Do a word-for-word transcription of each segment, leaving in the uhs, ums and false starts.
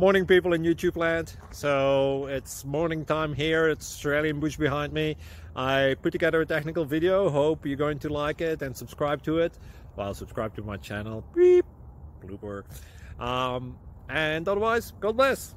Morning, people in YouTube land. So it's morning time here. It's Australian bush behind me. I put together a technical video. Hope you're going to like it and subscribe to it. Well, subscribe to my channel. Beep. Blooper. Um, and otherwise, God bless.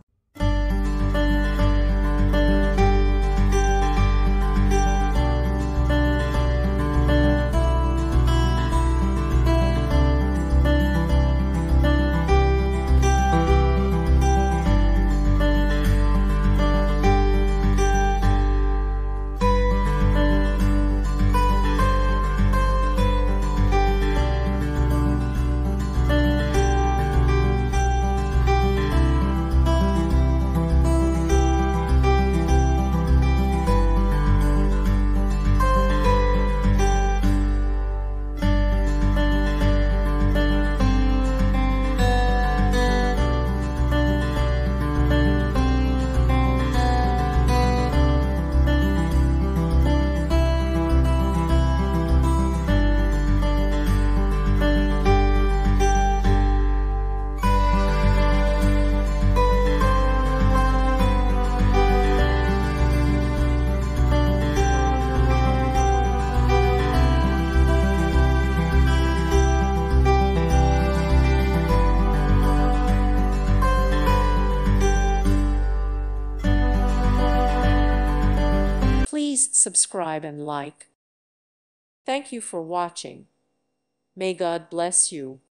Please subscribe and like. Thank you for watching. May God bless you.